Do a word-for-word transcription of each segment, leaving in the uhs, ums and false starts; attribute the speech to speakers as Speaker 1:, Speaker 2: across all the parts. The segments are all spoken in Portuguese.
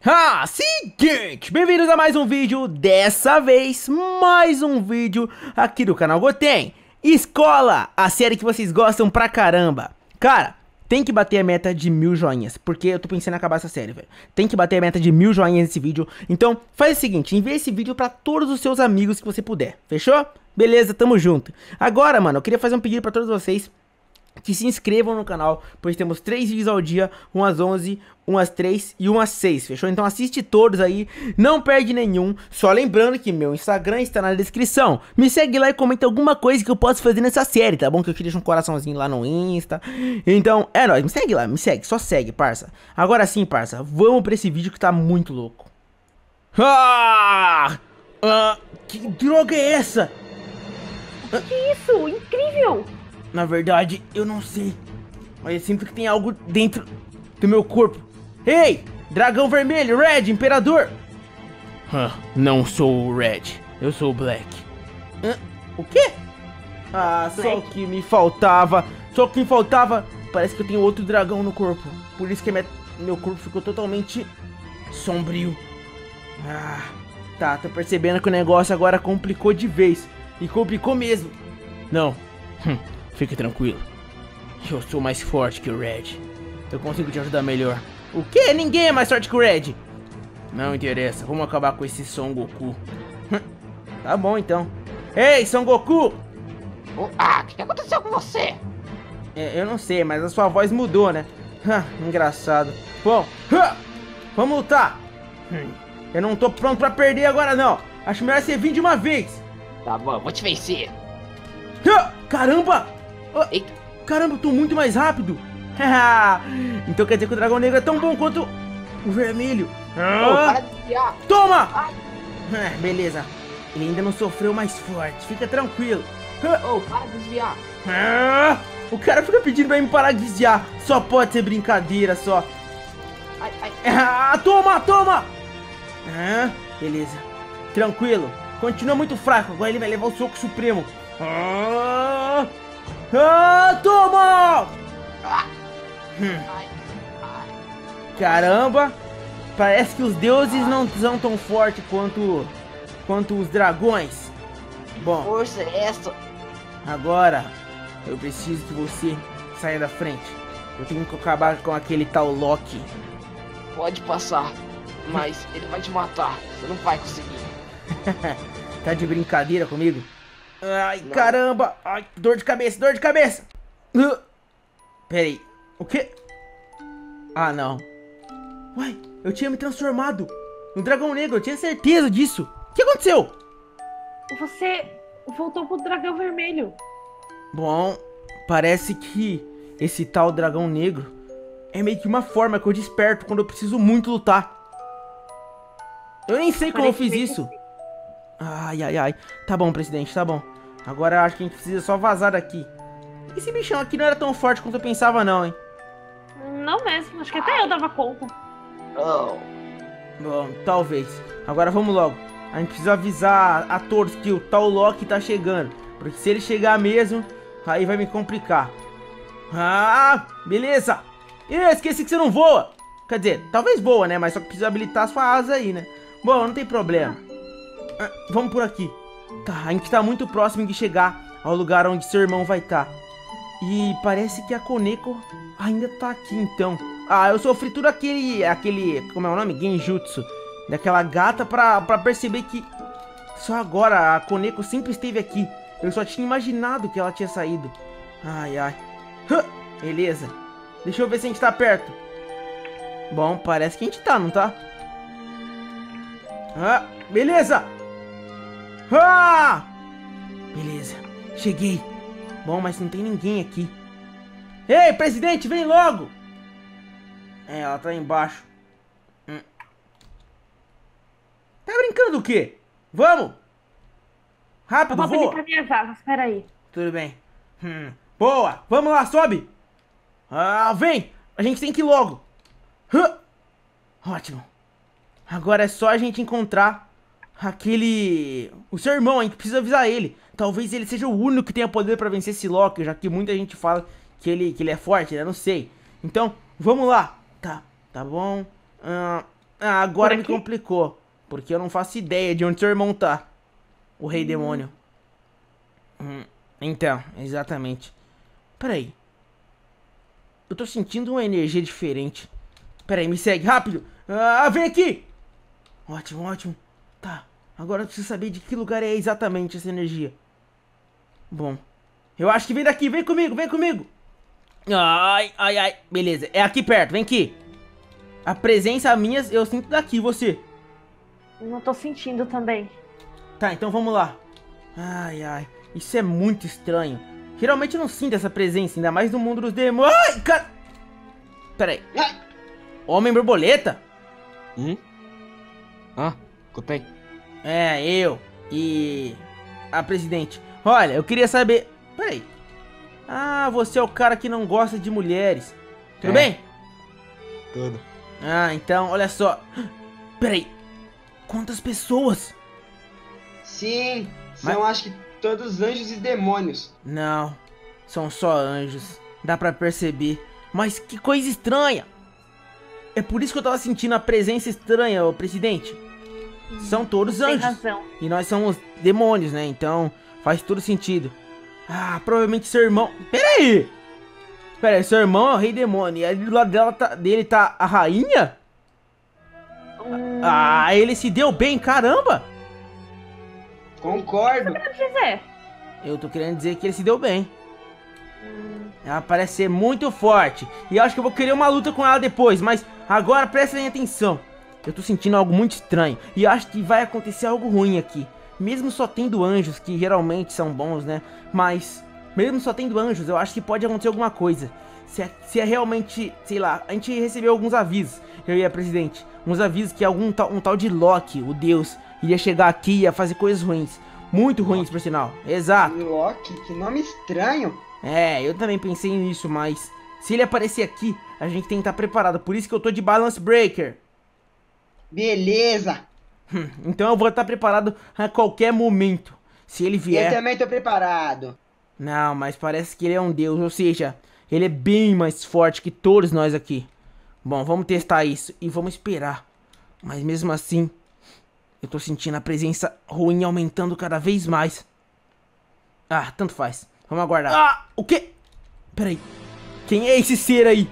Speaker 1: Ah, seguinte, bem-vindos a mais um vídeo, dessa vez, mais um vídeo aqui do canal Goten. Escola, a série que vocês gostam pra caramba. Cara, tem que bater a meta de mil joinhas, porque eu tô pensando em acabar essa série, velho. Tem que bater a meta de mil joinhas nesse vídeo, então faz o seguinte, envia esse vídeo pra todos os seus amigos que você puder, fechou? Beleza, tamo junto. Agora, mano, eu queria fazer um pedido pra todos vocês que se inscrevam no canal, pois temos três vídeos ao dia, um às onze, um às três e um às seis, fechou? Então assiste todos aí, não perde nenhum. Só lembrando que meu Instagram está na descrição. Me segue lá e comenta alguma coisa que eu posso fazer nessa série, tá bom? Que eu te deixo um coraçãozinho lá no Insta. Então, é nóis, me segue lá, me segue, só segue, parça. Agora sim, parça, vamos pra esse vídeo que tá muito louco. Ah! Ah, que droga é essa?
Speaker 2: O que é isso? Incrível!
Speaker 1: Na verdade, eu não sei, mas eu sinto que tem algo dentro do meu corpo. Ei, dragão vermelho, Red, imperador. Ah, não sou o Red, eu sou o Black. Hã? O quê? Ah, só o que me faltava, só o que me faltava. Parece que eu tenho outro dragão no corpo, por isso que minha, meu corpo ficou totalmente sombrio. Ah, tá, tô percebendo que o negócio agora complicou de vez, e complicou mesmo. Não, hum. Fique tranquilo, eu sou mais forte que o Red. Eu consigo te ajudar melhor. O quê? Ninguém é mais forte que o Red. Não interessa, vamos acabar com esse Son Goku. Tá bom então. Ei, Son Goku!
Speaker 3: Ah, o que aconteceu com você?
Speaker 1: É, eu não sei, mas a sua voz mudou, né? Engraçado. Bom, vamos lutar. Eu não tô pronto pra perder agora não. Acho melhor você vir de uma vez.
Speaker 3: Tá bom, vou te vencer.
Speaker 1: Caramba!
Speaker 3: Eita.
Speaker 1: Caramba, eu tô muito mais rápido. Então quer dizer que o dragão negro é tão bom quanto o vermelho.
Speaker 3: Oh, para de desviar.
Speaker 1: Toma!
Speaker 3: Ai.
Speaker 1: Ah, beleza. Ele ainda não sofreu mais forte. Fica tranquilo.
Speaker 3: Oh, para de desviar.
Speaker 1: Ah, o cara fica pedindo pra me parar de desviar. Só pode ser brincadeira, só.
Speaker 3: Ai, ai.
Speaker 1: Ah, toma, toma! Ah, beleza. Tranquilo. Continua muito fraco. Agora ele vai levar o soco supremo. Ah, ah, toma!
Speaker 3: Ah.
Speaker 1: Hum.
Speaker 3: Ai, ai.
Speaker 1: Caramba! Parece que os deuses não são tão fortes quanto, quanto os dragões. Bom,
Speaker 3: Força é essa?
Speaker 1: agora eu preciso que você saia da frente. Eu tenho que acabar com aquele tal Loki.
Speaker 3: Pode passar, mas ele vai te matar. Você não vai conseguir.
Speaker 1: Tá de brincadeira comigo? Ai,
Speaker 3: Não.
Speaker 1: caramba! Ai, dor de cabeça, dor de cabeça! Uh, Peraí, o quê? Ah, não. Uai, eu tinha me transformado no dragão negro, eu tinha certeza disso. O que aconteceu?
Speaker 2: Você voltou pro dragão vermelho.
Speaker 1: Bom, parece que esse tal dragão negro é meio que uma forma que eu desperto quando eu preciso muito lutar. Eu nem sei como eu fiz isso. Ai, ai, ai. Tá bom, presidente, tá bom. Agora eu acho que a gente precisa só vazar daqui. Esse bichão aqui não era tão forte quanto eu pensava não, hein.
Speaker 2: Não mesmo, acho que até eu dava conta.
Speaker 3: Oh.
Speaker 1: Bom, talvez. Agora vamos logo. A gente precisa avisar a todos que o tal Loki tá chegando. Porque se ele chegar mesmo, aí vai me complicar. Ah, beleza. Ih, esqueci que você não voa. Quer dizer, talvez voa, né? Mas só que precisa habilitar a sua asa aí, né? Bom, não tem problema. Ah, vamos por aqui. Tá, a gente tá muito próximo de chegar ao lugar onde seu irmão vai estar. E parece que a Koneko ainda tá aqui, então. Ah, eu sofri tudo aquele, aquele, como é o nome? Genjutsu. Daquela gata pra, pra perceber que só agora a Koneko sempre esteve aqui. Eu só tinha imaginado que ela tinha saído. Ai, ai. Huh, beleza. Deixa eu ver se a gente tá perto. Bom, parece que a gente tá, não tá? Ah, beleza. Ah! Beleza, cheguei. Bom, mas não tem ninguém aqui. Ei, presidente, vem logo! É, ela tá embaixo. Hum. Tá brincando do quê? Vamos!
Speaker 2: Eu
Speaker 1: Rápido,
Speaker 2: vou
Speaker 1: voa!
Speaker 2: habilitar minhas asas, peraí.
Speaker 1: Tudo bem. Hum. Boa! Vamos lá, sobe! Ah, vem! A gente tem que ir logo. Hã? Ótimo. Agora é só a gente encontrar aquele... o seu irmão, a gente precisa avisar ele. Talvez ele seja o único que tenha poder pra vencer esse Loki, já que muita gente fala que ele, que ele é forte, né? Não sei. Então, vamos lá. Tá, tá bom. Uh, Ah, agora
Speaker 2: Por
Speaker 1: me
Speaker 2: aqui?
Speaker 1: complicou. Porque eu não faço ideia de onde seu irmão tá. O rei demônio. Hum, então, exatamente. Peraí. Eu tô sentindo uma energia diferente. Peraí, me segue, rápido. Ah, vem aqui. Ótimo, ótimo. Tá, agora eu preciso saber de que lugar é exatamente essa energia. Bom, eu acho que vem daqui. Vem comigo, vem comigo. Ai, ai, ai. Beleza, é aqui perto, vem aqui. A presença minha eu sinto daqui, você.
Speaker 2: Não tô sentindo também.
Speaker 1: Tá, então vamos lá. Ai, ai. Isso é muito estranho. Geralmente eu não sinto essa presença, ainda mais no mundo dos demônios. Ai, cara. Pera aí.
Speaker 3: Ai.
Speaker 1: Homem borboleta?
Speaker 3: Hum? Ah, que tem?
Speaker 1: É, eu. E... a presidente. Olha, eu queria saber... Peraí. Ah, você é o cara que não gosta de mulheres. Tudo
Speaker 3: É.
Speaker 1: bem?
Speaker 3: Tudo.
Speaker 1: Ah, então, olha só. Peraí. Quantas pessoas?
Speaker 4: Sim,
Speaker 1: Mas-
Speaker 4: são acho que todos anjos e demônios.
Speaker 1: Não, são só anjos. Dá pra perceber. Mas que coisa estranha. É por isso que eu tava sentindo a presença estranha, ô presidente. São todos
Speaker 2: Tem
Speaker 1: anjos.
Speaker 2: razão.
Speaker 1: E nós somos demônios, né? Então faz todo sentido. Ah, provavelmente seu irmão... Pera aí! Pera aí, seu irmão é o rei demônio. E ali do lado dela tá- dele tá a rainha?
Speaker 2: Hum,
Speaker 1: Ah, ele se deu bem, caramba!
Speaker 4: Concordo.
Speaker 2: quer dizer,
Speaker 1: Eu tô querendo dizer que ele se deu bem. Ela parece ser muito forte. E eu acho que eu vou querer uma luta com ela depois. Mas agora prestem atenção. Eu tô sentindo algo muito estranho. E acho que vai acontecer algo ruim aqui. Mesmo só tendo anjos, que geralmente são bons, né? Mas, mesmo só tendo anjos, eu acho que pode acontecer alguma coisa. Se é, se é realmente, sei lá, a gente recebeu alguns avisos, eu e a presidente. Uns avisos que algum tal, um tal de Loki, o deus, iria chegar aqui e ia fazer coisas ruins. Muito ruins, por sinal. Exato.
Speaker 4: Loki, que nome estranho.
Speaker 1: É, eu também pensei nisso, mas se ele aparecer aqui, a gente tem que estar preparado. Por isso que eu tô de Balance Breaker.
Speaker 4: Beleza.
Speaker 1: Hum, então eu vou estar preparado a qualquer momento. Se ele
Speaker 4: Eu
Speaker 1: vier...
Speaker 4: também tô preparado.
Speaker 1: Não, mas parece que ele é um deus, ou seja, ele é bem mais forte que todos nós aqui. Bom, vamos testar isso e vamos esperar. Mas mesmo assim, eu tô sentindo a presença ruim aumentando cada vez mais. Ah, tanto faz. Vamos aguardar. Ah, o quê? Peraí. Quem é esse ser aí?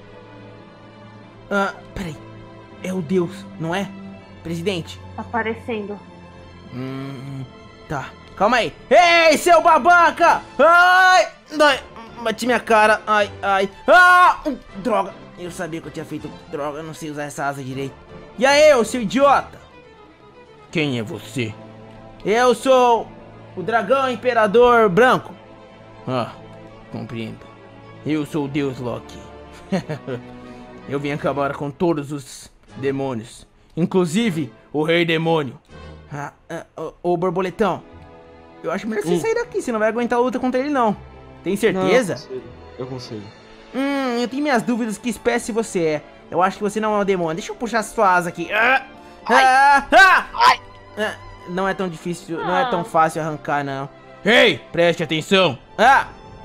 Speaker 1: Ah, peraí. É o deus, não é? Presidente.
Speaker 2: tá aparecendo.
Speaker 1: Hum, tá. Calma aí. Ei, seu babaca! Ai! Ai, bati minha cara. Ai, ai. Ah! hum, Droga. Eu sabia que eu tinha feito droga. Eu não sei usar essa asa direito. E aí, ô seu idiota? Quem é você? Eu sou o dragão imperador branco. Ah, compreendo. Eu sou o deus Loki. Eu vim acabar com todos os demônios. Inclusive o rei demônio. Ah, ah, ô, ô borboletão. Eu acho melhor você
Speaker 3: Hum.
Speaker 1: sair daqui, você não vai aguentar a luta contra ele não. Tem certeza?
Speaker 3: Não, eu consigo. Eu consigo.
Speaker 1: Hum, eu tenho minhas dúvidas que espécie você é. Eu acho que você não é um demônio. Deixa eu puxar sua asa aqui. Ah, ah, ah, ah, não é tão difícil, não é tão fácil arrancar, não. Ei, preste atenção. Ah,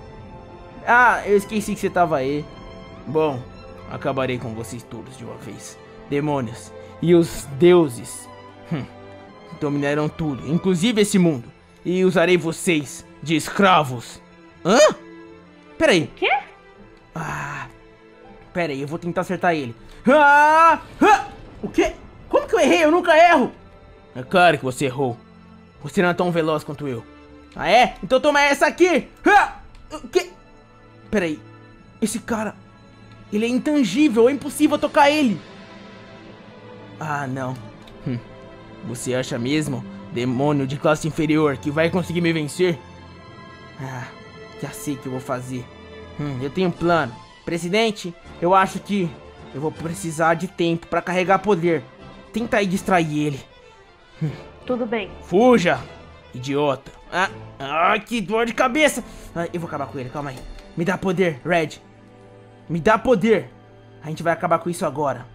Speaker 1: ah, eu esqueci que você tava aí. Bom, acabarei com vocês todos de uma vez. Demônios e os deuses hum, dominarão tudo, inclusive esse mundo. E usarei vocês de escravos. Hã? Peraí.
Speaker 2: Quê?
Speaker 1: Ah, pera aí, eu vou tentar acertar ele. Ah, ah, o quê? Como que eu errei? Eu nunca erro. É claro que você errou. Você não é tão veloz quanto eu. Ah, é? Então toma essa aqui. Ah, o quê? Pera aí. Esse cara, ele é intangível. É impossível tocar ele. Ah, não. Hum. Você acha mesmo, demônio de classe inferior, que vai conseguir me vencer? Ah, já sei o que eu vou fazer. Hum, eu tenho um plano. Presidente, eu acho que eu vou precisar de tempo pra carregar poder. Tenta aí distrair ele.
Speaker 2: Tudo bem.
Speaker 1: Fuja, idiota. Ah, ah, que dor de cabeça. Ah, eu vou acabar com ele, calma aí. Me dá poder, Red. Me dá poder. A gente vai acabar com isso agora.